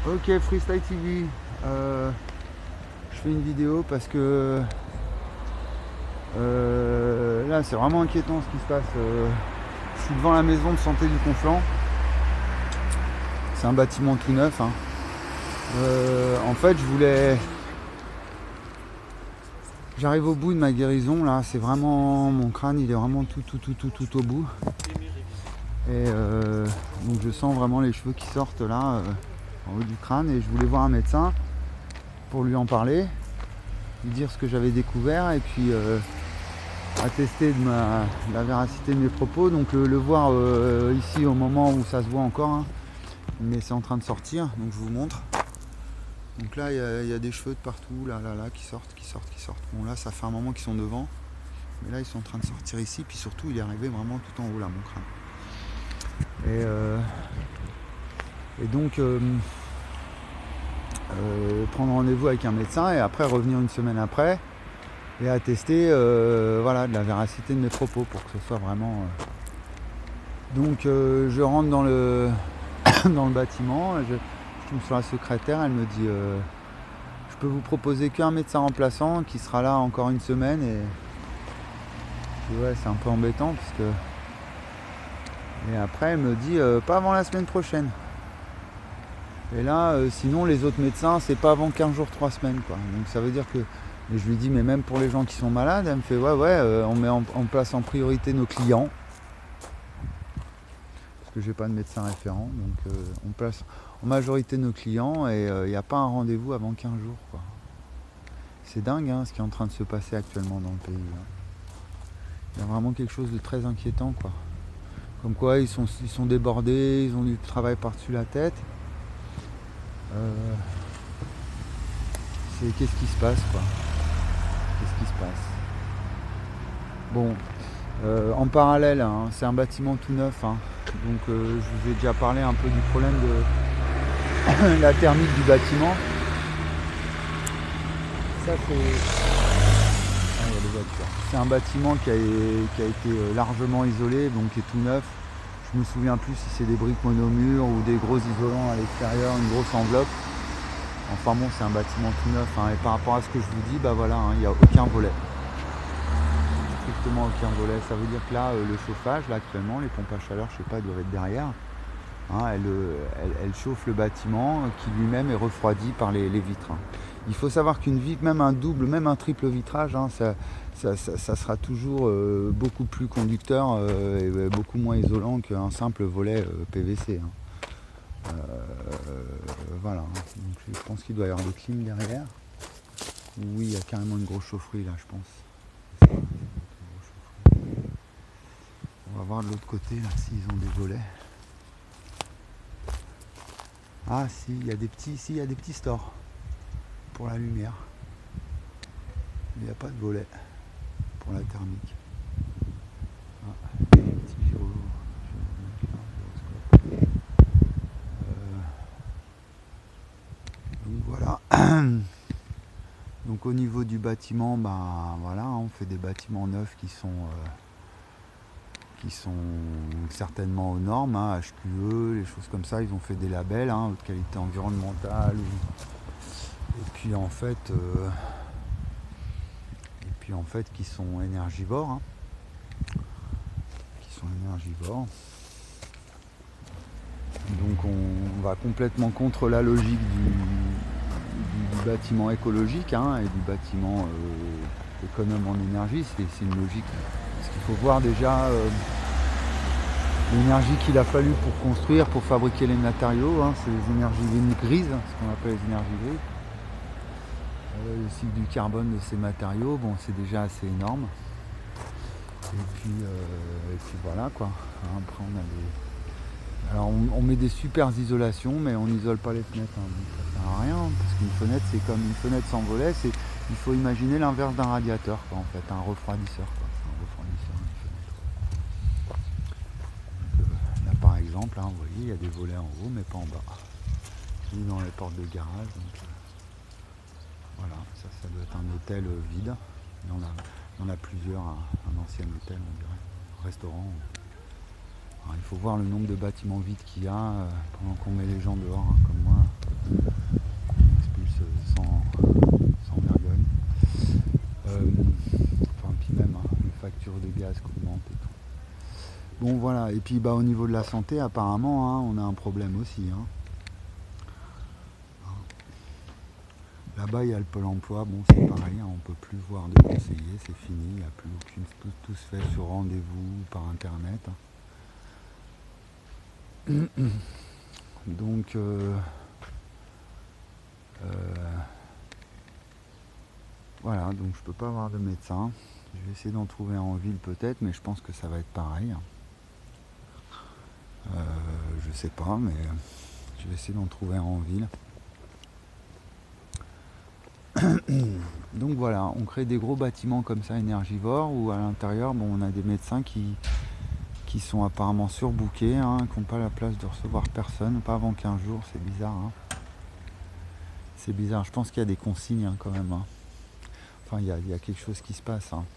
Ok, Freestyle TV. Je fais une vidéo parce que là c'est vraiment inquiétant ce qui se passe. Je suis devant la maison de santé du Conflent. C'est un bâtiment tout neuf, hein. En fait, j'arrive au bout de ma guérison là. C'est vraiment mon crâne, il est vraiment tout au bout. Et donc je sens vraiment les cheveux qui sortent là en haut du crâne. Et je voulais voir un médecin pour lui en parler, lui dire ce que j'avais découvert et puis attester de la véracité de mes propos. Donc le voir ici au moment où ça se voit encore, hein. Mais c'est en train de sortir, donc je vous montre. Donc là il y a des cheveux de partout, là qui sortent. Bon là ça fait un moment qu'ils sont devant, mais là ils sont en train de sortir ici, puis surtout il est arrivé vraiment tout en haut là mon crâne. Et donc prendre rendez-vous avec un médecin et après revenir une semaine après et attester voilà, de la véracité de mes propos pour que ce soit vraiment. Donc je rentre dans le dans le bâtiment, je tombe sur la secrétaire, elle me dit je peux vous proposer qu'un médecin remplaçant qui sera là encore une semaine et ouais c'est un peu embêtant parce que. Et après elle me dit pas avant la semaine prochaine. Et là sinon les autres médecins c'est pas avant 15 jours, 3 semaines quoi. Donc ça veut dire que. Et je lui dis mais même pour les gens qui sont malades, elle me fait ouais on met en place en priorité nos clients. Parce que j'ai pas de médecin référent, donc on place en majorité nos clients et il n'y a pas un rendez-vous avant 15 jours quoi. C'est dingue hein, ce qui est en train de se passer actuellement dans le pays. Hein. Il y a vraiment quelque chose de très inquiétant quoi. Comme quoi ils sont débordés, ils ont du travail par-dessus la tête. Qu'est-ce qui se passe quoi? Qu'est-ce qui se passe? Bon, en parallèle, hein, c'est un bâtiment tout neuf, hein, donc je vous ai déjà parlé un peu du problème de la thermique du bâtiment. Ça c'est un bâtiment qui a été largement isolé, donc qui est tout neuf. Je me souviens plus si c'est des briques monomures ou des gros isolants à l'extérieur, une grosse enveloppe. Enfin bon, c'est un bâtiment tout neuf, hein, et par rapport à ce que je vous dis, bah voilà, hein, il n'y a aucun volet. Strictement aucun volet. Ça veut dire que là, le chauffage, là actuellement, les pompes à chaleur, je sais pas, doivent être derrière. Hein, elle chauffe le bâtiment qui lui-même est refroidi par les vitres. Hein. Il faut savoir qu'une vitre, même un double, même un triple vitrage, hein, ça sera toujours beaucoup plus conducteur et beaucoup moins isolant qu'un simple volet PVC. Hein. Voilà, donc je pense qu'il doit y avoir des clims derrière. Oui, il y a carrément une grosse chaufferie là, je pense. On va voir de l'autre côté là s'ils ont des volets. Ah si, il y a des petits stores pour la lumière. Mais il n'y a pas de volet pour la thermique. Ah, petit gyro. Donc voilà. Donc au niveau du bâtiment, bah voilà, on fait des bâtiments neufs qui sont certainement aux normes, hein, HQE, les choses comme ça. Ils ont fait des labels, hein, haute qualité environnementale. Et puis en fait, qui sont énergivores. Hein, Donc on va complètement contre la logique du bâtiment écologique, hein, et du bâtiment économe en énergie. C'est une logique. Parce qu'il faut voir déjà l'énergie qu'il a fallu pour construire, pour fabriquer les matériaux. Hein, c'est les énergies grises, ce qu'on appelle les énergies grises. Le cycle du carbone de ces matériaux, bon, c'est déjà assez énorme. Et puis voilà quoi. Après on a des. Alors on met des super isolations, mais on n'isole pas les fenêtres. Hein, donc ça sert à rien, parce qu'une fenêtre c'est comme une fenêtre sans volet. Il faut imaginer l'inverse d'un radiateur, quoi, en fait, un refroidisseur. Quoi. C'est un refroidisseur une fenêtre. Là par exemple, hein, vous voyez, il y a des volets en haut, mais pas en bas. Ni dans les portes de garage. Donc, voilà, ça doit être un hôtel vide. Il y en a plusieurs, un ancien hôtel, on dirait, un restaurant. Alors, il faut voir le nombre de bâtiments vides qu'il y a pendant qu'on met les gens dehors, hein, comme moi. Bon voilà, et puis au niveau de la santé, apparemment, hein, on a un problème aussi. Hein. Là-bas, il y a le Pôle emploi, bon c'est pareil, hein, on ne peut plus voir de conseillers, c'est fini, il n'y a plus aucune. Tout se fait sur rendez-vous par internet. Donc voilà, donc je peux pas avoir de médecin. Je vais essayer d'en trouver en ville peut-être, mais je pense que ça va être pareil. Je sais pas, mais je vais essayer d'en trouver en ville. Donc voilà, on crée des gros bâtiments comme ça énergivores où à l'intérieur, on a des médecins qui sont apparemment surbookés, hein, qui n'ont pas la place de recevoir personne, pas avant 15 jours, c'est bizarre. Hein. C'est bizarre, je pense qu'il y a des consignes hein, quand même. Hein. Enfin, il y a quelque chose qui se passe. Hein.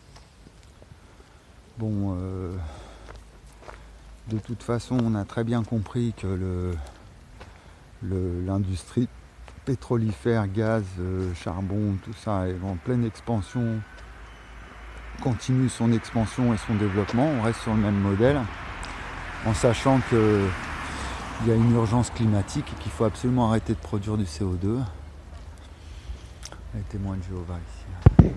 Bon, de toute façon, on a très bien compris que l'industrie pétrolifère, gaz, charbon, tout ça est en pleine expansion, continue son expansion et son développement. On reste sur le même modèle, en sachant qu'il y a une urgence climatique et qu'il faut absolument arrêter de produire du CO2. Les témoins de Jéhovah ici.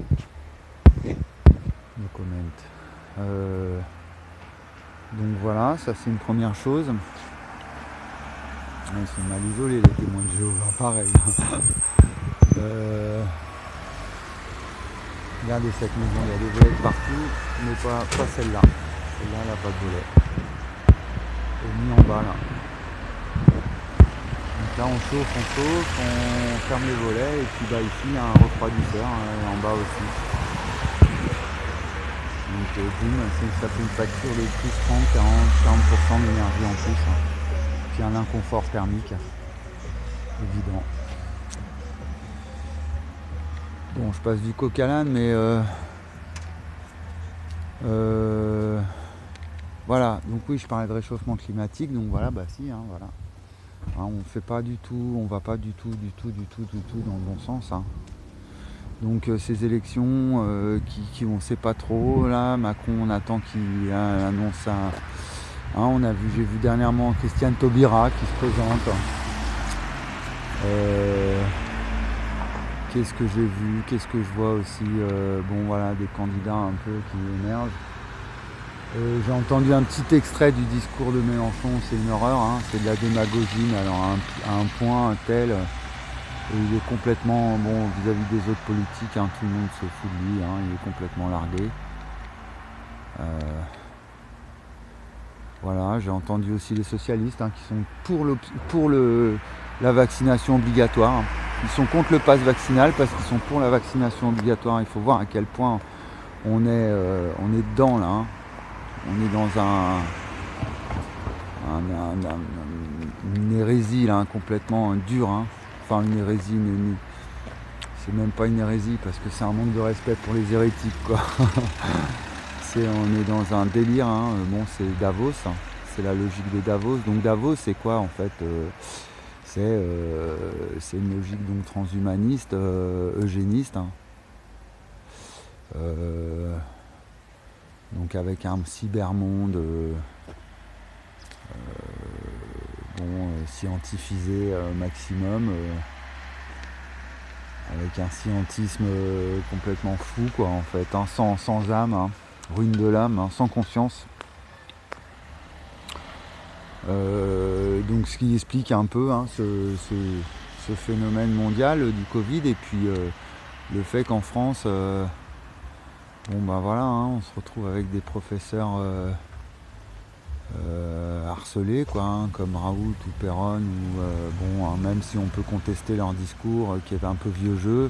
No comment. Donc voilà, ça c'est une première chose. Ils sont mal isolés les témoins de Jéhovah, pareil. Regardez cette maison, il y a des volets de partout, mais pas celle-là. Celle-là, elle n'a pas de volet. Et ni en bas là. Donc là on chauffe, on ferme les volets et puis ici il y a un refroidisseur en bas aussi. Donc boum, ça fait une facture de plus 30-40% d'énergie en plus. Hein. Puis un inconfort thermique, évident. Bon, je passe du coq à l'âne, mais voilà. Donc oui, je parlais de réchauffement climatique, donc voilà, si, hein, voilà. Hein, on fait pas du tout, on va pas du tout dans le bon sens. Hein. Donc ces élections qui on sait pas trop, là, Macron, on attend qu'il annonce ça. Hein, j'ai vu dernièrement Christiane Taubira qui se présente. Qu'est-ce que j'ai vu, qu'est-ce que je vois aussi, des candidats un peu qui émergent. J'ai entendu un petit extrait du discours de Mélenchon, c'est une horreur, hein, c'est de la démagogie, mais alors à un point tel, il est complètement, vis-à-vis des autres politiques, hein, tout le monde se fout de lui, hein, il est complètement largué. Voilà, j'ai entendu aussi les socialistes hein, qui sont pour la vaccination obligatoire. Ils sont contre le pass vaccinal parce qu'ils sont pour la vaccination obligatoire. Il faut voir à quel point on est dedans là. Hein. On est dans une hérésie là, complètement dure. Hein. Enfin une hérésie, c'est même pas une hérésie parce que c'est un manque de respect pour les hérétiques quoi. On est dans un délire, hein. C'est Davos, hein. C'est la logique de Davos. Donc Davos c'est quoi en fait c'est une logique donc transhumaniste, eugéniste. Hein. Donc avec un cybermonde scientifisé maximum, avec un scientisme complètement fou quoi en fait, hein, sans âme, hein, ruine de l'âme, hein, sans conscience. Donc ce qui explique un peu hein, ce phénomène mondial du Covid et puis le fait qu'en France hein, on se retrouve avec des professeurs harcelés quoi, hein, comme Raoult ou Perron ou même si on peut contester leur discours qui est un peu vieux jeu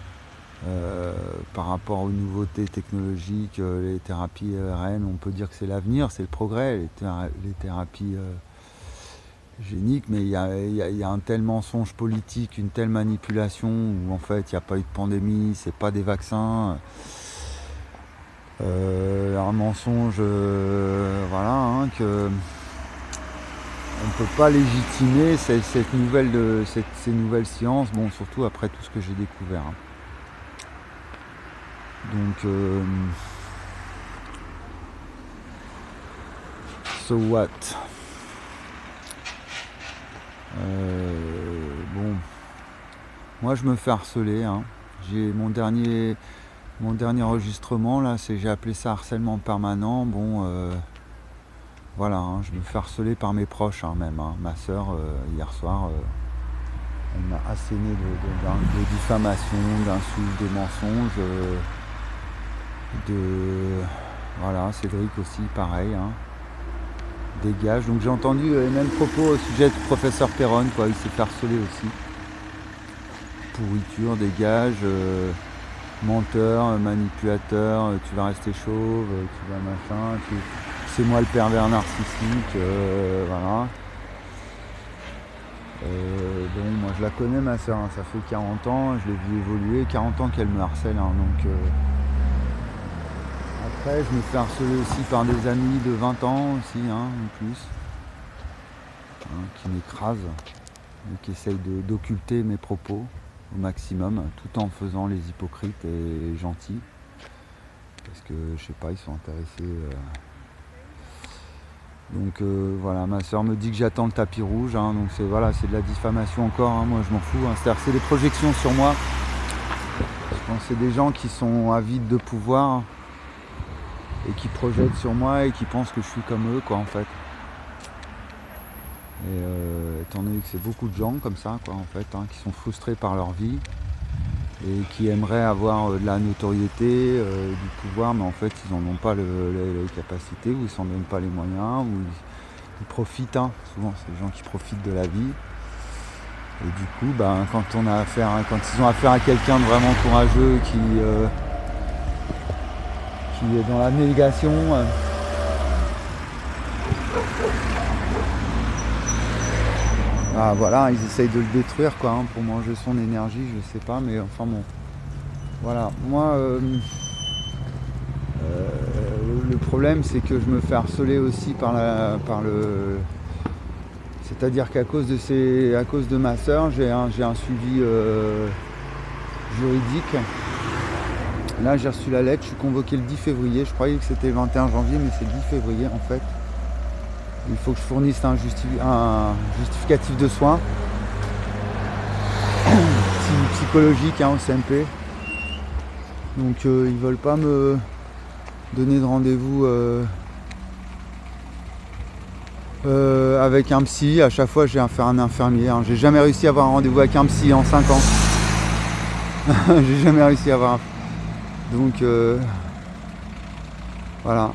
par rapport aux nouveautés technologiques, les thérapies ARN, on peut dire que c'est l'avenir, c'est le progrès, les thérapies géniques, mais il y a un tel mensonge politique, une telle manipulation où en fait il n'y a pas eu de pandémie, c'est pas des vaccins. Un mensonge que on ne peut pas légitimer ces nouvelles sciences, surtout après tout ce que j'ai découvert. Hein. Donc So what? Bon, moi je me fais harceler, hein. J'ai mon dernier enregistrement là, j'ai appelé ça harcèlement permanent. Bon, voilà, hein, je me fais harceler par mes proches, hein, même. Hein. Ma soeur, hier soir, elle m'a asséné de diffamation, d'insultes, de mensonges. Voilà, Cédric aussi, pareil. Hein. Dégage. Donc j'ai entendu les mêmes propos au sujet du professeur Perron, quoi. Il s'est fait harceler aussi. Pourriture, dégage, menteur, manipulateur, tu vas rester chauve, tu vas machin, c'est moi le pervers narcissique, voilà. Bon, moi je la connais ma soeur, hein, ça fait 40 ans, je l'ai vu évoluer, 40 ans qu'elle me harcèle, hein, donc après je me fais harceler aussi par des amis de 20 ans aussi, hein, en plus, hein, qui m'écrasent et qui essayent d'occulter mes propos au maximum, tout en faisant les hypocrites et gentils, parce que je sais pas, ils sont intéressés. Donc voilà, ma soeur me dit que j'attends le tapis rouge, hein, donc c'est voilà, c'est de la diffamation encore, hein, moi je m'en fous, hein, c'est des projections sur moi. Je pense que c'est des gens qui sont avides de pouvoir et qui projettent sur moi et qui pensent que je suis comme eux, quoi, en fait. Et étant donné que c'est beaucoup de gens comme ça, quoi, en fait, hein, qui sont frustrés par leur vie et qui aimeraient avoir de la notoriété, du pouvoir, mais en fait ils n'en ont pas les capacités, ou ils s'en donnent pas les moyens, ou ils profitent, hein. Souvent c'est des gens qui profitent de la vie. Et du coup, ben, quand ils ont affaire à quelqu'un de vraiment courageux qui est dans la négation, voilà, ils essayent de le détruire, quoi, hein, pour manger son énergie, je sais pas, mais enfin bon. Voilà, moi le problème c'est que je me fais harceler aussi c'est-à-dire qu'à cause de ma soeur, j'ai un suivi juridique. Là j'ai reçu la lettre, je suis convoqué le 10 février, je croyais que c'était le 21 janvier, mais c'est le 10 février en fait. Il faut que je fournisse un justificatif de soins psychologique, hein, au CMP. Donc ils veulent pas me donner de rendez-vous avec un psy. À chaque fois j'ai affaire à un infirmier, hein. J'ai jamais réussi à avoir un rendez-vous avec un psy en 5 ans. J'ai jamais réussi à avoir un... Donc voilà.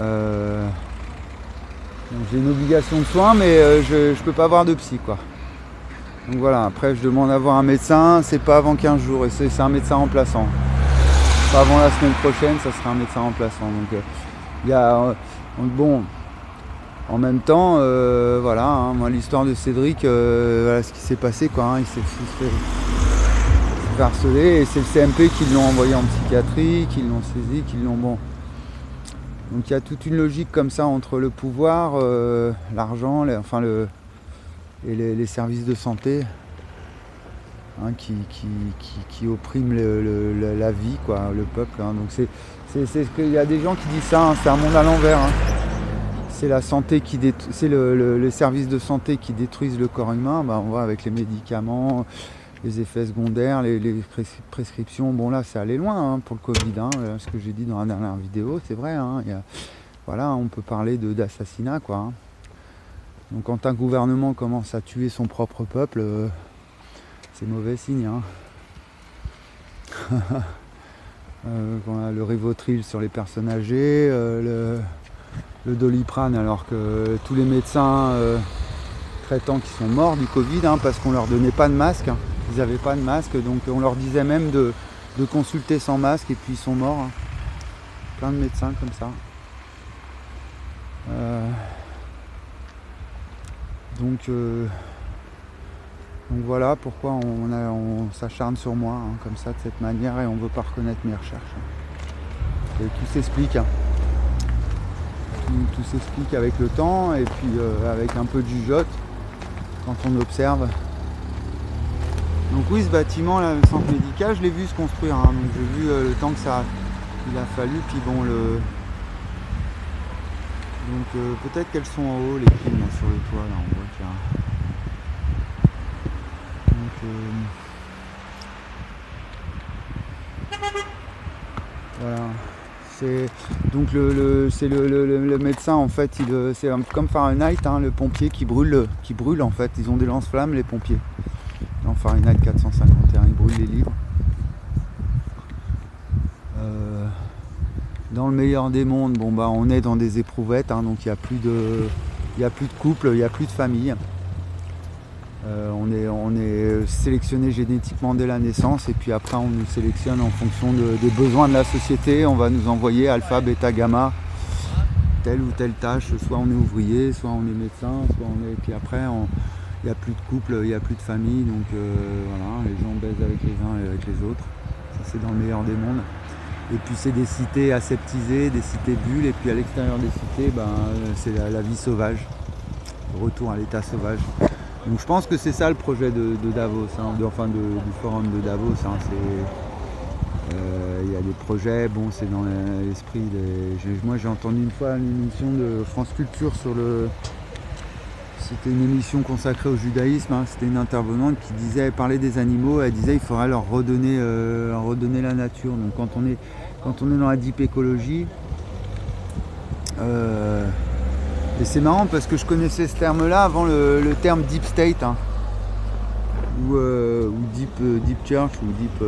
J'ai une obligation de soins, mais je peux pas avoir de psy, quoi. Donc voilà, après je demande à voir un médecin, c'est pas avant 15 jours, et c'est un médecin remplaçant. Pas avant la semaine prochaine, ça sera un médecin remplaçant. Donc il y a... bon, en même temps, voilà, hein, moi l'histoire de Cédric, voilà ce qui s'est passé, quoi, hein, il s'est fait harceler, et c'est le CMP qui l'ont envoyé en psychiatrie, qui l'ont saisi, qui l'ont... Bon. Donc il y a toute une logique comme ça entre le pouvoir, l'argent, les services de santé, hein, qui oppriment la vie, quoi, le peuple. Hein. Donc il y a des gens qui disent ça, hein, c'est un monde à l'envers. Hein. C'est la santé c'est les services de santé qui détruisent le corps humain. Ben, on voit avec les médicaments, les effets secondaires, les prescriptions. Bon là c'est allé loin, hein, pour le Covid, hein, ce que j'ai dit dans la dernière vidéo, c'est vrai, hein, voilà, on peut parler d'assassinat, quoi, hein. Donc quand un gouvernement commence à tuer son propre peuple, c'est mauvais signe, hein. On a le Rivotril sur les personnes âgées, le Doliprane, alors que tous les médecins traitants qui sont morts du Covid, hein, parce qu'on leur donnait pas de masque, hein. Ils n'avaient pas de masque, donc on leur disait même de consulter sans masque, et puis ils sont morts, hein. Plein de médecins comme ça. Donc voilà pourquoi on s'acharne sur moi, hein, comme ça, de cette manière, et on ne veut pas reconnaître mes recherches, hein. Et tout s'explique, hein. Tout s'explique avec le temps, et puis avec un peu de jugeote quand on observe. Donc oui, ce bâtiment là, le centre médical, je l'ai vu se construire, hein. Donc j'ai vu le temps que il a fallu, puis bon, Donc peut-être qu'elles sont en haut les clims là, sur le toit, là on voit qu'il y a. Donc voilà. C'est donc le médecin en fait, c'est comme Fahrenheit, hein, le pompier qui brûle en fait. Ils ont des lance-flammes les pompiers. Dans Fahrenheit 451, ils brûlent les livres. Dans le meilleur des mondes, bon bah on est dans des éprouvettes, hein, donc il n'y a plus de couple, il n'y a plus de famille. On est sélectionné génétiquement dès la naissance et puis après on nous sélectionne en fonction des besoins de la société. On va nous envoyer alpha, bêta, gamma, telle ou telle tâche. Soit on est ouvrier, soit on est médecin, soit on est. Et puis après il n'y a plus de couple, il n'y a plus de famille, donc voilà, les gens baisent avec les uns et avec les autres. Ça c'est dans le meilleur des mondes. Et puis c'est des cités aseptisées, des cités bulles, et puis à l'extérieur des cités, c'est la vie sauvage, retour à l'état sauvage. Donc je pense que c'est ça le projet de Davos, hein, du forum de Davos. Hein, y a des projets, bon c'est dans l'esprit moi j'ai entendu une fois une émission de France Culture c'était une émission consacrée au judaïsme, hein, c'était une intervenante qui parlait des animaux, elle disait il faudrait leur redonner la nature. Donc quand on est dans la deep écologie, et c'est marrant parce que je connaissais ce terme-là avant le terme deep state, hein, ou deep church, ou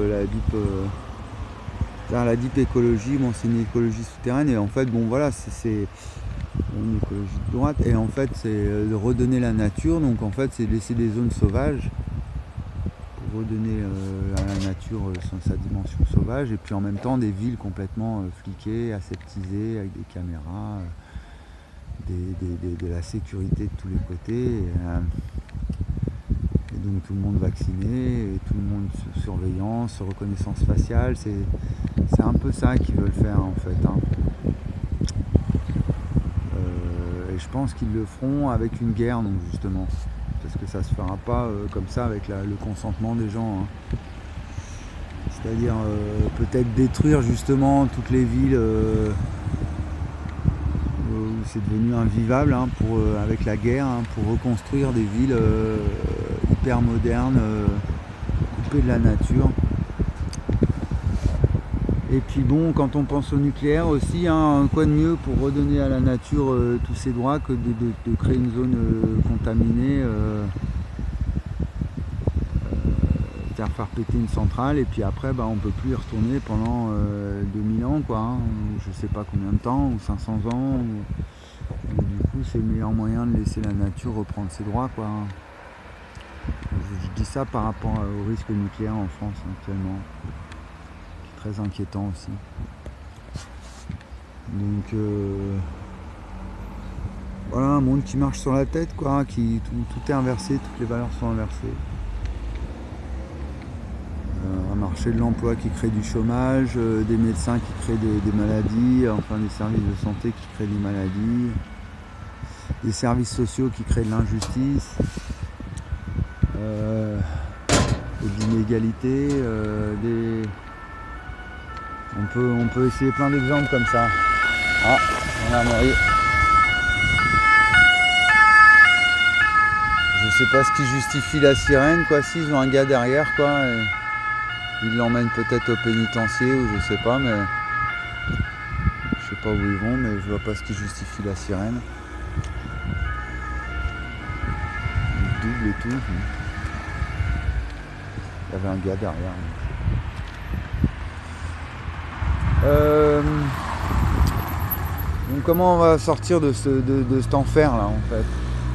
la deep écologie. Bon, c'est une écologie souterraine et en fait, bon voilà, c'est une écologie de droite et en fait c'est de redonner la nature. Donc en fait c'est laisser des zones sauvages pour redonner à la nature sa dimension sauvage et puis en même temps des villes complètement fliquées, aseptisées avec des caméras. De la sécurité de tous les côtés et donc tout le monde vacciné et tout le monde sous surveillance, reconnaissance faciale, c'est un peu ça qu'ils veulent faire en fait, hein. Et je pense qu'ils le feront avec une guerre, donc justement parce que ça se fera pas comme ça avec le consentement des gens, hein. C'est-à-dire peut-être détruire justement toutes les villes où c'est devenu invivable, hein, avec la guerre, hein, pour reconstruire des villes hyper modernes, coupées de la nature. Et puis bon, quand on pense au nucléaire aussi, hein, quoi de mieux pour redonner à la nature tous ses droits que de créer une zone contaminée, faire péter une centrale et puis après on peut plus y retourner pendant 2000 ans quoi, hein, je sais pas combien de temps, ou 500 ans. Du coup c'est le meilleur moyen de laisser la nature reprendre ses droits quoi. Je dis ça par rapport au risque nucléaire en France actuellement, qui est très inquiétant aussi. Donc voilà, un monde qui marche sur la tête quoi, tout est inversé, toutes les valeurs sont inversées. Un marché de l'emploi qui crée du chômage, des médecins qui créent des maladies, enfin des services de santé qui créent des maladies, des services sociaux qui créent de l'injustice, de l'inégalité, on peut essayer plein d'exemples comme ça. Ah, on a Marie. Je sais pas ce qui justifie la sirène quoi, s'ils ont un gars derrière quoi. Ils l'emmènent peut-être au pénitencier ou je sais pas, mais je sais pas où ils vont, mais je vois pas ce qui justifie la sirène. Il double et tout. Il y avait un gars derrière. Donc comment on va sortir de cet enfer là en fait?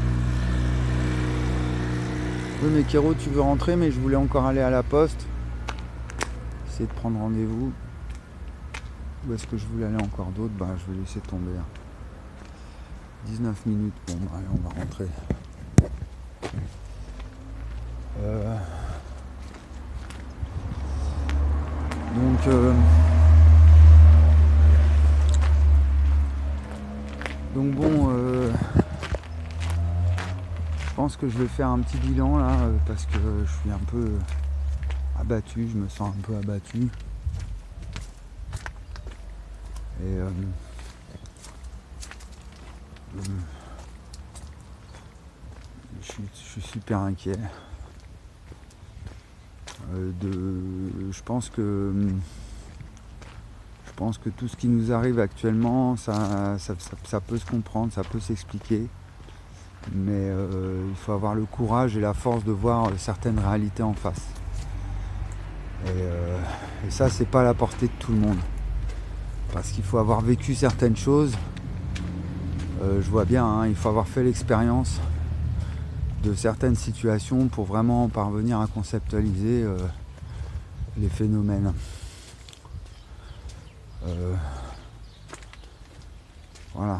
Oui mais Kéro, tu veux rentrer, mais je voulais encore aller à la poste. De prendre rendez-vous. Où est-ce que je voulais aller encore d'autres? Je vais laisser tomber. 19 minutes. Bon, allez, on va rentrer. Donc bon, je pense que je vais faire un petit bilan là, parce que je suis un peu abattu, je me sens un peu abattu. Et je suis super inquiet. Je pense que tout ce qui nous arrive actuellement, ça peut se comprendre, ça peut s'expliquer, mais il faut avoir le courage et la force de voir certaines réalités en face. Et ça, c'est pas à la portée de tout le monde, parce qu'il faut avoir vécu certaines choses. Je vois bien, hein, il faut avoir fait l'expérience de certaines situations pour vraiment parvenir à conceptualiser les phénomènes. Voilà.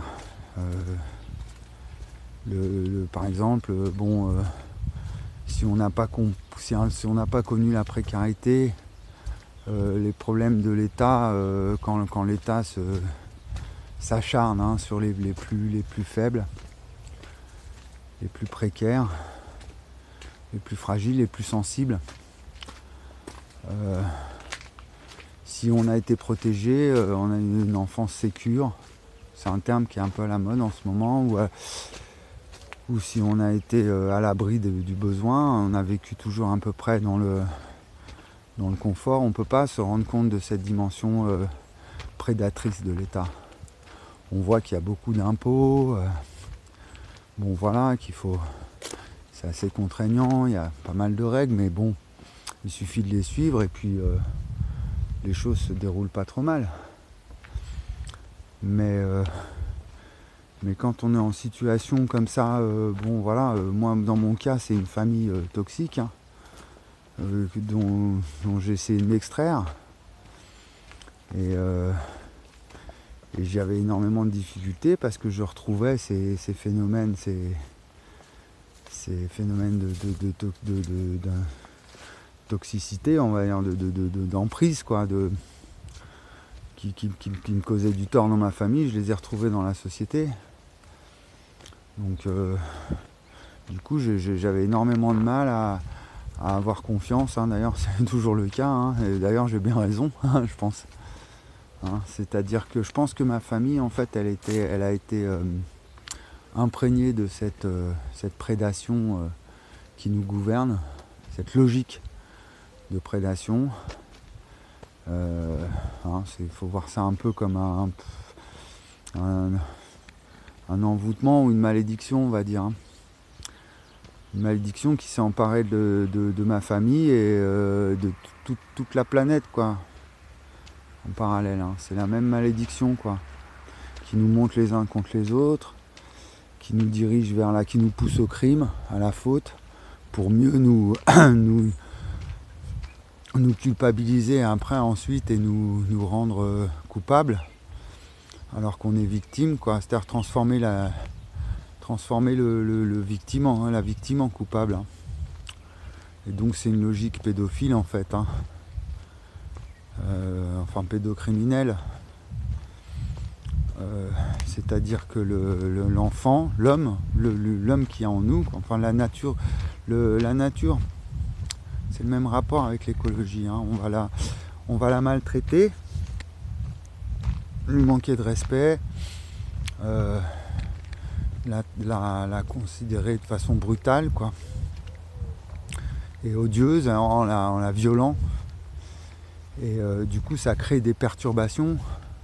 Par exemple, si on n'a pas connu la précarité, les problèmes de l'État, quand l'État s'acharne sur les plus faibles, les plus précaires, les plus fragiles, les plus sensibles. Si on a été protégé, on a eu une enfance sécure, c'est un terme qui est un peu à la mode en ce moment, ou si on a été à l'abri du besoin, on a vécu toujours à peu près dans le confort, on ne peut pas se rendre compte de cette dimension prédatrice de l'État. On voit qu'il y a beaucoup d'impôts, bon voilà, c'est assez contraignant, il y a pas mal de règles, mais bon, il suffit de les suivre et puis les choses se déroulent pas trop mal. Mais quand on est en situation comme ça, moi dans mon cas c'est une famille toxique, hein, dont j'ai essayé de m'extraire. Et j'avais énormément de difficultés parce que je retrouvais ces phénomènes, ces phénomènes de toxicité, on va dire, d'emprise, quoi, qui me causaient du tort dans ma famille, je les ai retrouvés dans la société. Donc du coup j'avais énormément de mal à avoir confiance, hein. D'ailleurs c'est toujours le cas, hein. Et d'ailleurs j'ai bien raison, je pense. Hein, c'est-à-dire que je pense que ma famille, en fait, elle a été imprégnée de cette prédation qui nous gouverne, cette logique de prédation. Faut voir ça un peu comme un envoûtement ou une malédiction, on va dire. Hein. Une malédiction qui s'est emparée de ma famille et de toute la planète, quoi. En parallèle, hein. C'est la même malédiction, quoi, qui nous monte les uns contre les autres, qui nous dirige qui nous pousse au crime, à la faute, pour mieux nous culpabiliser après ensuite et nous rendre coupables, alors qu'on est victime, quoi. C'est-à-dire transformer le victime la victime en coupable. Hein. Et donc c'est une logique pédophile, en fait. Hein. Pédocriminel, c'est-à-dire que l'enfant, l'homme qui est en nous, enfin la nature, c'est le même rapport avec l'écologie. Hein. On va la maltraiter, lui manquer de respect, la considérer de façon brutale, quoi, et odieuse, en la violant. Et du coup ça crée des perturbations,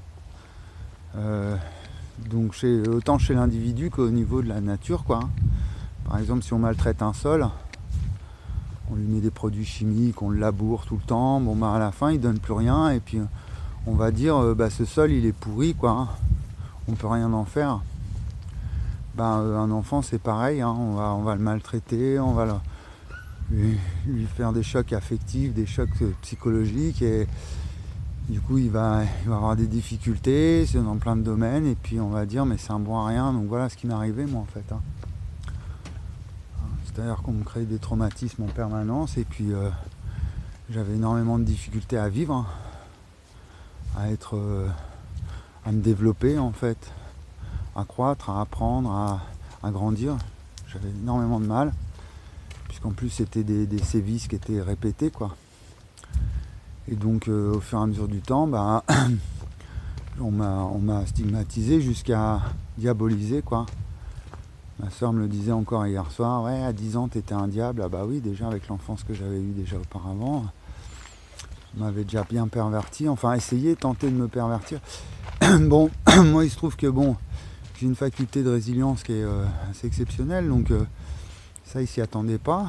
donc autant chez l'individu qu'au niveau de la nature, quoi. Par exemple, si on maltraite un sol, on lui met des produits chimiques, on le laboure tout le temps, à la fin il donne plus rien, et puis on va dire ce sol il est pourri, quoi, on peut rien en faire. Un enfant c'est pareil, hein, on va le maltraiter, on va lui faire des chocs affectifs, des chocs psychologiques, et du coup il va avoir des difficultés dans plein de domaines, et puis on va dire mais c'est un bon à rien. Donc voilà ce qui m'est arrivé, moi, en fait. Hein. C'est-à-dire qu'on me crée des traumatismes en permanence, et puis j'avais énormément de difficultés à vivre, hein, à me développer, en fait, à croître, à apprendre, à grandir. J'avais énormément de mal, puisqu'en plus c'était des sévices qui étaient répétés, quoi. Et donc au fur et à mesure du temps, on m'a stigmatisé jusqu'à diaboliser, quoi. Ma soeur me le disait encore hier soir, ouais, à 10 ans t'étais un diable. Ah bah oui, déjà avec l'enfance que j'avais eue déjà auparavant, on m'avait déjà bien perverti, enfin essayé, tenté de me pervertir. Bon, moi il se trouve que bon, j'ai une faculté de résilience qui est assez exceptionnelle, donc ça ils s'y attendaient pas.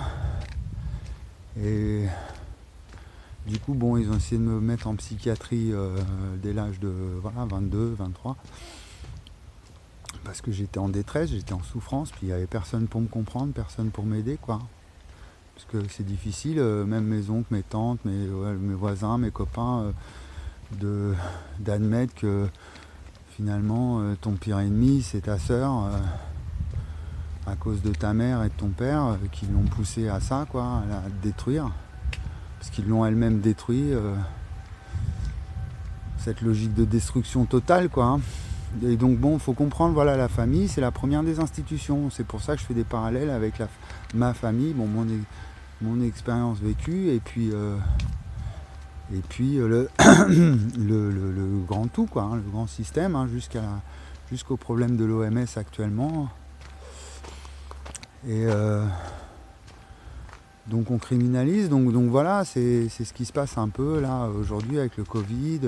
Et du coup, bon, ils ont essayé de me mettre en psychiatrie dès l'âge de 22, 23. Parce que j'étais en détresse, j'étais en souffrance, puis il n'y avait personne pour me comprendre, personne pour m'aider, quoi. Parce que c'est difficile, même mes oncles, mes tantes, mes voisins, mes copains, d'admettre que finalement ton pire ennemi c'est ta sœur, à cause de ta mère et de ton père, qui l'ont poussé à ça, quoi, à te détruire. Parce qu'ils l'ont elle-même détruit, cette logique de destruction totale, quoi, hein. Et donc bon, il faut comprendre, voilà, la famille c'est la première des institutions, c'est pour ça que je fais des parallèles avec ma famille, bon, mon expérience vécue, et puis le, le grand tout, quoi, hein, le grand système, hein, jusqu'au problème de l'OMS actuellement. Et donc on criminalise, donc voilà, c'est ce qui se passe un peu là aujourd'hui avec le Covid.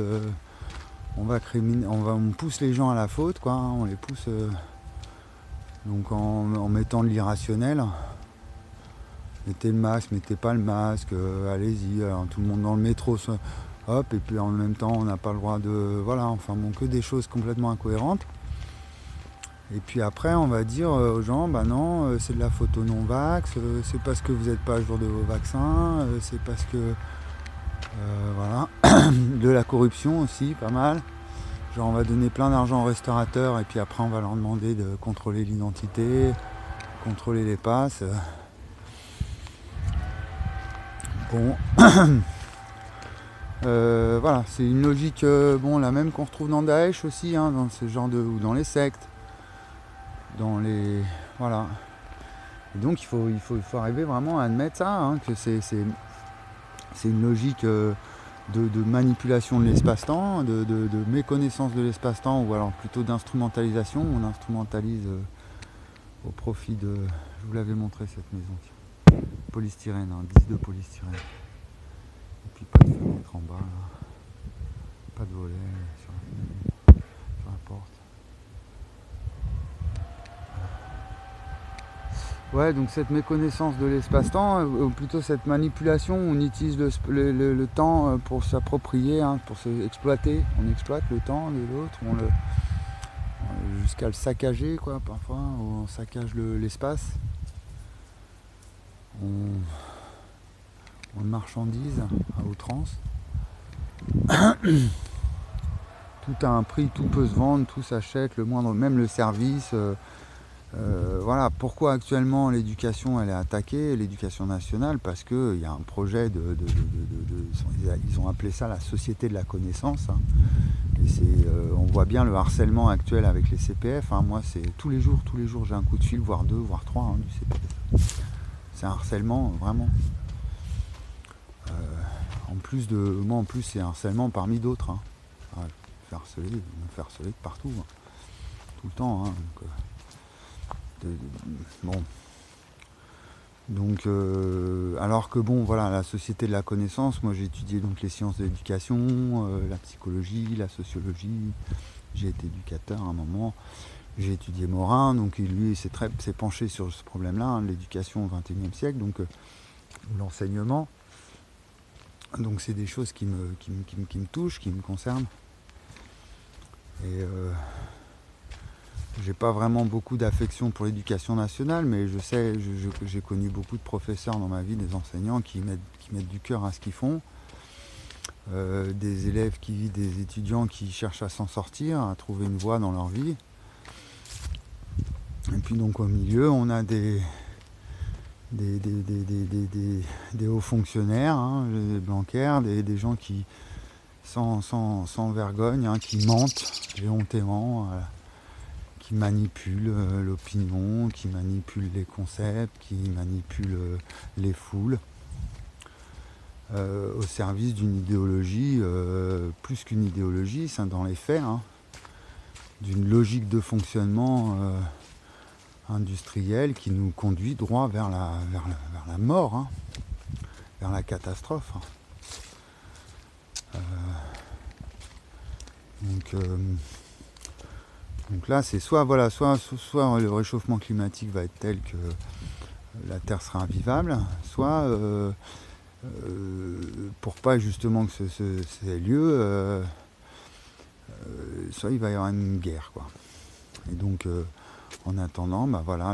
On pousse les gens à la faute, quoi, hein, on les pousse donc en mettant de l'irrationnel. Mettez le masque, mettez pas le masque, allez-y, tout le monde dans le métro, hop, et puis en même temps on n'a pas le droit de... Voilà, enfin bon, que des choses complètement incohérentes. Et puis après on va dire aux gens, bah non, c'est de la faute au non-vax, c'est parce que vous n'êtes pas à jour de vos vaccins, c'est parce que... voilà, de la corruption aussi, pas mal. Genre on va donner plein d'argent aux restaurateurs et puis après on va leur demander de contrôler l'identité, contrôler les passes. Bon, voilà, c'est une logique, bon, la même qu'on retrouve dans Daesh aussi, hein, dans ce genre ou dans les sectes, dans les, voilà. Et donc il faut arriver vraiment à admettre ça, hein, que c'est une logique de manipulation de l'espace-temps, de méconnaissance de l'espace-temps, ou alors plutôt d'instrumentalisation. On instrumentalise au profit de... Je vous l'avais montré cette maison, polystyrène, hein, 10 de polystyrène. Et puis pas de fenêtre en bas, là. Pas de volet sur la porte. Ouais, donc cette méconnaissance de l'espace-temps, ou plutôt cette manipulation, on utilise le temps pour s'approprier, hein, pour exploiter. On exploite le temps de l'autre, jusqu'à le saccager, quoi, parfois, on saccage l'espace. On le marchandise à outrance. Tout a un prix, tout peut se vendre, tout s'achète, le moindre, même le service. Voilà, pourquoi actuellement l'éducation elle est attaquée, l'éducation nationale, parce qu'il y a un projet ils ont appelé ça la société de la connaissance, hein. Et on voit bien le harcèlement actuel avec les CPF, hein. Moi c'est tous les jours j'ai un coup de fil, voire 2, voire 3, hein, du CPF. C'est un harcèlement vraiment. Moi en plus c'est un harcèlement parmi d'autres, hein. Ouais, on me fait harceler de partout, hein. Tout le temps, hein, donc, bon. Donc, alors que bon, voilà, la société de la connaissance, moi j'ai étudié donc les sciences de l'éducation, la psychologie, la sociologie, j'ai été éducateur à un moment, j'ai étudié Morin, donc lui s'est penché sur ce problème-là, hein, l'éducation au XXIe siècle, donc l'enseignement. Donc c'est des choses qui me touchent, qui me concernent. Et j'ai pas vraiment beaucoup d'affection pour l'éducation nationale, mais je sais, j'ai connu beaucoup de professeurs dans ma vie, des enseignants qui mettent du cœur à ce qu'ils font, des élèves des étudiants qui cherchent à s'en sortir, à trouver une voie dans leur vie. Et puis donc au milieu, on a des hauts fonctionnaires, hein, des bancaires, des gens qui sans vergogne, hein, qui mentent éhontément. Qui manipulent l'opinion, qui manipulent les concepts, qui manipulent les foules, au service d'une idéologie, plus qu'une idéologie, c'est dans les faits, hein, d'une logique de fonctionnement industrielle qui nous conduit droit vers la mort, hein, vers la catastrophe. Donc là, c'est soit le réchauffement climatique va être tel que la Terre sera invivable, soit pour pas justement que ça ait lieu, soit il va y avoir une guerre, quoi. Et donc en attendant, voilà,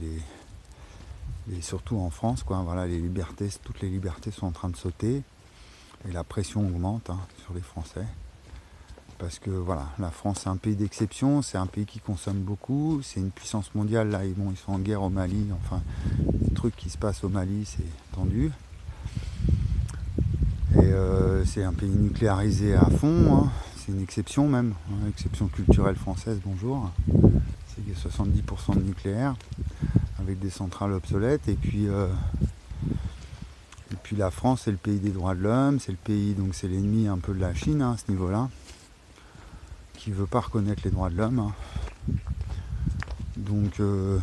surtout en France, quoi, voilà, toutes les libertés sont en train de sauter et la pression augmente, hein, sur les Français. Parce que voilà, la France c'est un pays d'exception, c'est un pays qui consomme beaucoup, c'est une puissance mondiale, là ils sont en guerre au Mali, enfin les trucs qui se passent au Mali c'est tendu. Et c'est un pays nucléarisé à fond, hein, c'est une exception même, hein, exception culturelle française, bonjour. C'est 70% de nucléaire, avec des centrales obsolètes, et puis la France c'est le pays des droits de l'homme, c'est le pays, donc c'est l'ennemi un peu de la Chine, hein, à ce niveau-là. Qui veut pas reconnaître les droits de l'homme, hein. Donc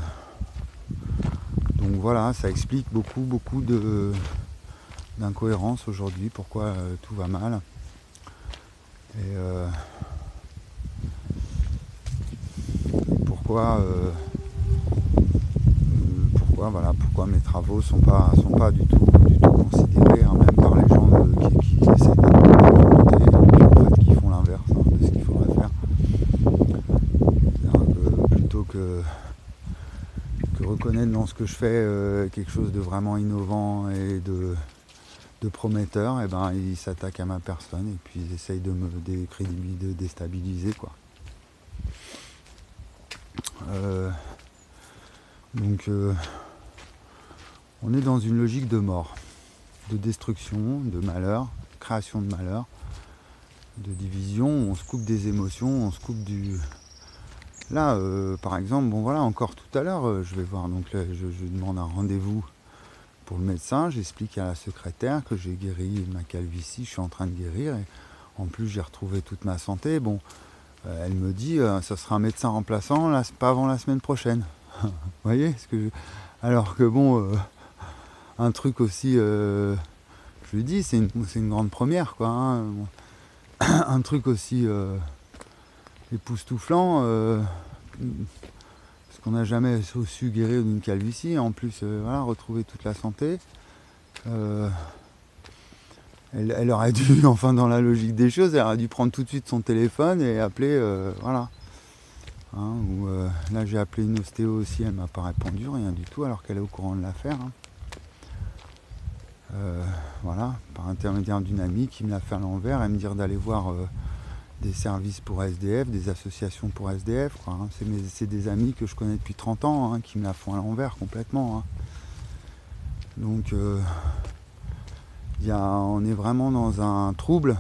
voilà, ça explique beaucoup d'incohérences aujourd'hui, pourquoi tout va mal. Et pourquoi mes travaux sont pas du tout considérés, hein, même par les gens qui essaient de en fait qui font l'inverse, hein, de ce qu'il faudrait faire. Plutôt que reconnaître dans ce que je fais quelque chose de vraiment innovant et de prometteur, et ben ils s'attaquent à ma personne et puis ils essayent de me déstabiliser, quoi. Donc on est dans une logique de mort, de destruction, de malheur, création de malheur, de division, on se coupe des émotions, on se coupe du... Là, par exemple, bon voilà, encore tout à l'heure, je vais voir, donc là, je demande un rendez-vous pour le médecin, j'explique à la secrétaire que j'ai guéri ma calvitie, je suis en train de guérir, et en plus j'ai retrouvé toute ma santé. Bon, elle me dit, ça sera un médecin remplaçant, là, pas avant la semaine prochaine. Vous voyez ce que Alors que bon, un truc aussi, je lui dis, c'est une grande première, quoi, hein. Un truc aussi époustouflant, parce qu'on n'a jamais su guérir d'une calvitie, en plus voilà, retrouver toute la santé. Elle aurait dû, enfin dans la logique des choses, elle aurait dû prendre tout de suite son téléphone et appeler, voilà. Hein, là j'ai appelé une ostéo aussi, elle m'a pas répondu, rien du tout, alors qu'elle est au courant de l'affaire, hein. Voilà, par intermédiaire d'une amie qui me l'a fait à l'envers et me dire d'aller voir des services pour SDF, des associations pour SDF, quoi, hein. C'est des amis que je connais depuis 30 ans, hein, qui me la font à l'envers complètement, hein. Donc on est vraiment dans un trouble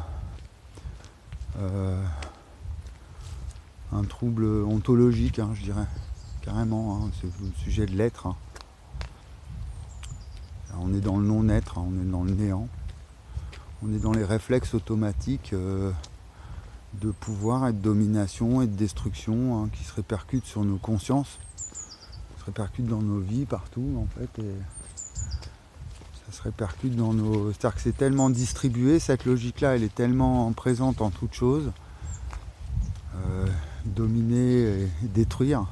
ontologique, hein, je dirais, carrément, hein, c'est le sujet de l'être, hein. On est dans le non-être, hein, on est dans le néant, on est dans les réflexes automatiques de pouvoir et de domination et de destruction, hein, qui se répercutent sur nos consciences, se répercutent dans nos vies partout en fait, et ça se répercute dans nos... C'est-à-dire que c'est tellement distribué, cette logique-là, elle est tellement présente en toute chose, dominer et détruire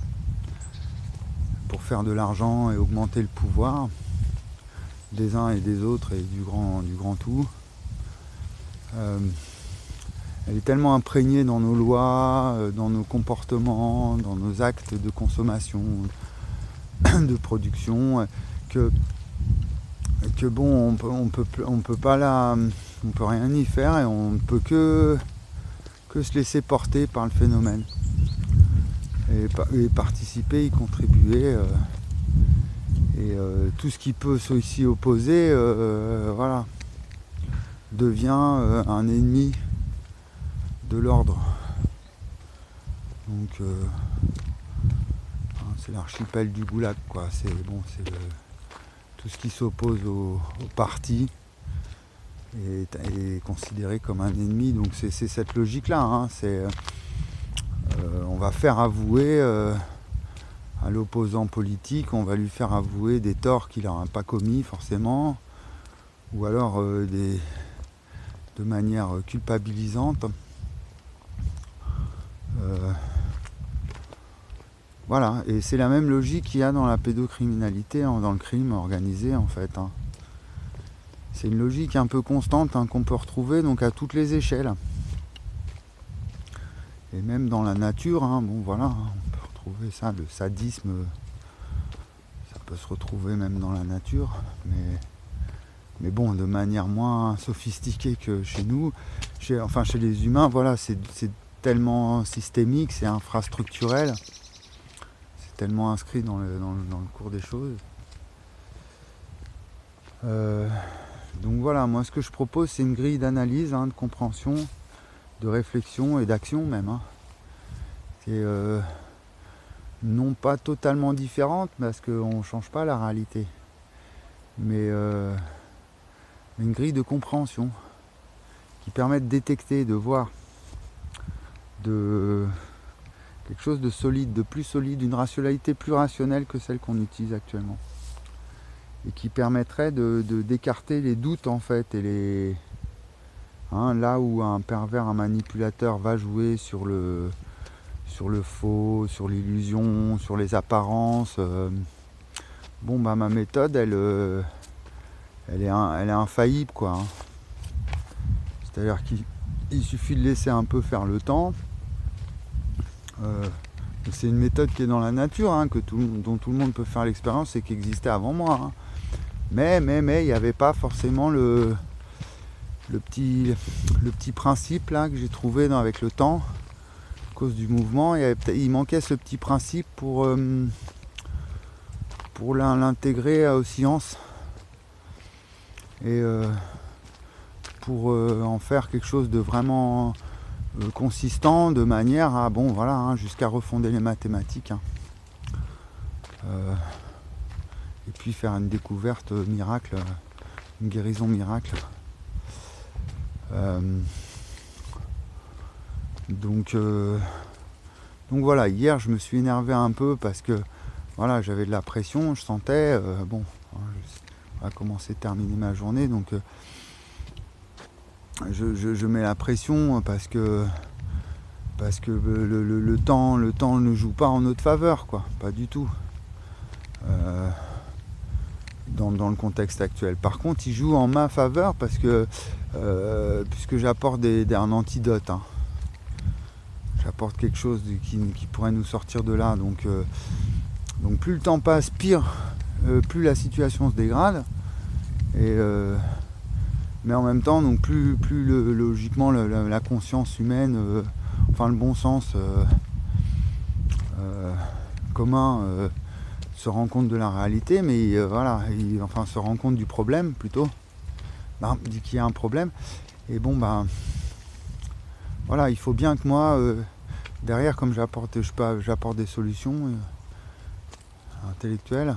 pour faire de l'argent et augmenter le pouvoir des uns et des autres et du grand tout. Elle est tellement imprégnée dans nos lois, dans nos comportements, dans nos actes de consommation, de production, que bon, on peut rien y faire et on ne peut que se laisser porter par le phénomène et participer, y contribuer. Et tout ce qui peut s'y opposer, voilà, devient un ennemi de l'ordre. Donc c'est l'archipel du goulag, quoi. C'est tout ce qui s'oppose au parti est considéré comme un ennemi. Donc c'est cette logique-là, hein. C'est on va faire avouer à l'opposant politique, on va lui faire avouer des torts qu'il n'aura pas commis forcément, ou alors de manière culpabilisante. Voilà, et c'est la même logique qu'il y a dans la pédocriminalité, dans le crime organisé en fait. C'est une logique un peu constante qu'on peut retrouver donc à toutes les échelles. Et même dans la nature, bon voilà, on peut retrouver ça, le sadisme, ça peut se retrouver même dans la nature, mais bon, de manière moins sophistiquée que chez nous, chez les humains, voilà, c'est tellement systémique, c'est infrastructurel, c'est tellement inscrit dans le cours des choses. Donc voilà, moi ce que je propose, c'est une grille d'analyse, de compréhension, de réflexion et d'action même. C'est non pas totalement différente parce qu'on ne change pas la réalité, mais une grille de compréhension qui permet de détecter, de voir quelque chose de solide, de plus solide, une rationalité plus rationnelle que celle qu'on utilise actuellement. Et qui permettrait d'écarter les doutes en fait, et là où un pervers, un manipulateur va jouer sur le faux, sur l'illusion, sur les apparences. Ma méthode, elle est infaillible, quoi. C'est-à-dire qu'il suffit de laisser un peu faire le temps. C'est une méthode qui est dans la nature, dont tout le monde peut faire l'expérience et qui existait avant moi. Mais il n'y avait pas forcément le petit principe là que j'ai trouvé avec le temps, à cause du mouvement. Il manquait ce petit principe pour l'intégrer aux sciences et pour en faire quelque chose de vraiment consistant, de manière à jusqu'à refonder les mathématiques. Et puis faire une découverte miracle, une guérison miracle. Donc voilà, hier je me suis énervé un peu parce que voilà, j'avais de la pression, je sentais, on va commencer à terminer ma journée, donc je mets la pression parce que le temps ne joue pas en notre faveur, quoi, pas du tout. Dans le contexte actuel. Par contre, il joue en ma faveur parce que puisque j'apporte un antidote. J'apporte quelque chose qui pourrait nous sortir de là. Donc plus le temps passe, pire, plus la situation se dégrade. Mais en même temps, donc plus logiquement la conscience humaine, le bon sens commun se rend compte de la réalité, mais se rend compte du problème plutôt, dit qu'il y a un problème, et il faut bien que moi derrière, comme j'apporte des solutions intellectuelles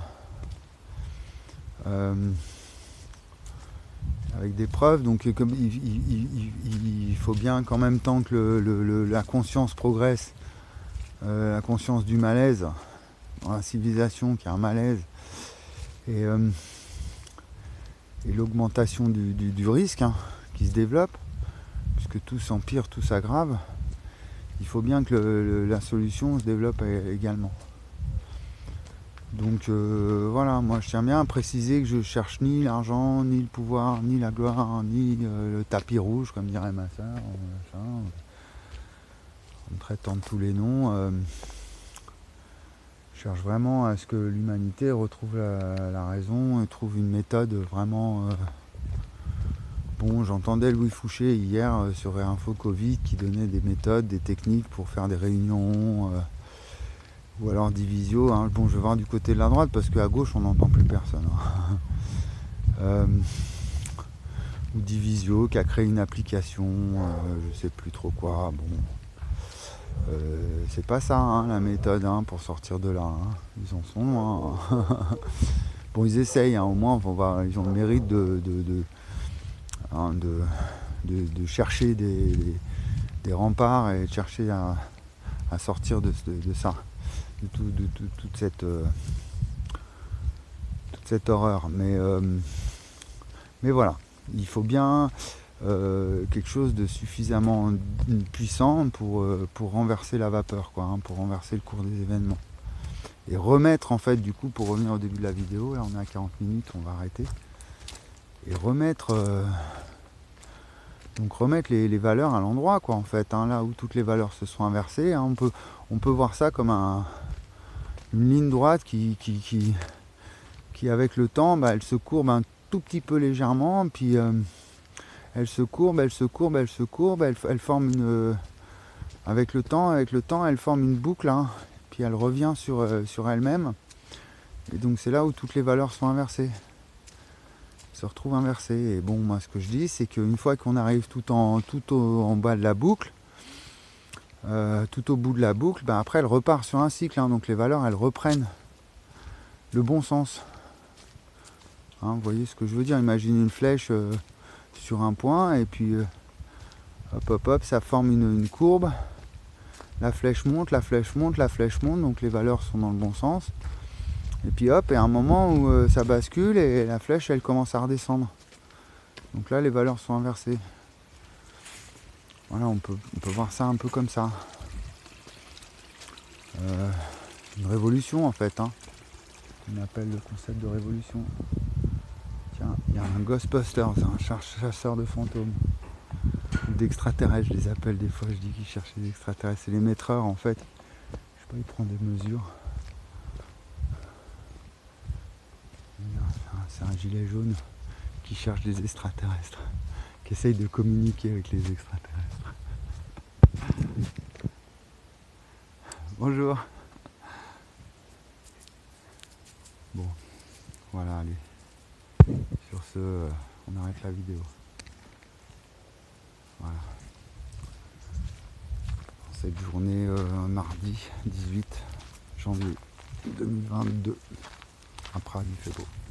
avec des preuves, donc comme il faut bien qu'en même temps que la conscience progresse, la conscience du malaise dans la civilisation, qui a un malaise, et l'augmentation du risque qui se développe, puisque tout s'empire, tout s'aggrave, il faut bien que la solution se développe également. Donc moi je tiens bien à préciser que je cherche ni l'argent, ni le pouvoir, ni la gloire, ni le tapis rouge, comme dirait ma soeur, en me traitant de tous les noms. Je cherche vraiment à ce que l'humanité retrouve la raison et trouve une méthode vraiment... j'entendais Louis Fouché hier sur Info Covid qui donnait des méthodes, des techniques pour faire des réunions ou alors des visios. Je vais voir du côté de la droite parce qu'à gauche on n'entend plus personne. Ou Divisio qui a créé une application, je sais plus trop quoi. C'est pas ça la méthode pour sortir de là. Ils en sont loin. Ils essayent, au moins ils ont le mérite de chercher des remparts et de chercher à à sortir de ça, de toute cette horreur. Mais voilà, il faut bien quelque chose de suffisamment puissant pour renverser la vapeur, quoi, hein, pour renverser le cours des événements. Et remettre, en fait, du coup, pour revenir au début de la vidéo, là on est à 40 minutes, on va arrêter. Et remettre les valeurs à l'endroit, quoi, en fait, hein, là où toutes les valeurs se sont inversées, hein, on peut voir ça comme une ligne droite qui avec le temps, elle se courbe un tout petit peu légèrement, puis elle se courbe, elle forme avec le temps, elle forme une boucle, hein, puis elle revient sur elle-même, et donc c'est là où toutes les valeurs sont inversées, se retrouvent inversées. Et bon, moi ce que je dis, c'est qu'une fois qu'on arrive tout en bas de la boucle, tout au bout de la boucle, après elle repart sur un cycle, hein, donc les valeurs elles reprennent le bon sens. Hein, vous voyez ce que je veux dire? Imaginez une flèche sur un point, et puis hop, ça forme une courbe. La flèche monte, donc les valeurs sont dans le bon sens. Et puis hop, et à un moment où ça bascule et la flèche elle commence à redescendre. Donc là les valeurs sont inversées. Voilà, on peut voir ça un peu comme ça. Une révolution en fait, hein. On appelle le concept de révolution. Tiens, il y a un Ghostbusters, un chasseur de fantômes. D'extraterrestres, je les appelle des fois, je dis qu'ils cherchent des extraterrestres. C'est l'émettreur en fait. Je sais pas, il prend des mesures. C'est un gilet jaune qui cherche des extraterrestres, qui essaye de communiquer avec les extraterrestres. Bonjour. Bon, voilà, allez. Sur ce, on arrête la vidéo. Voilà. Cette journée mardi 18 janvier 2022. À Prague, il fait beau.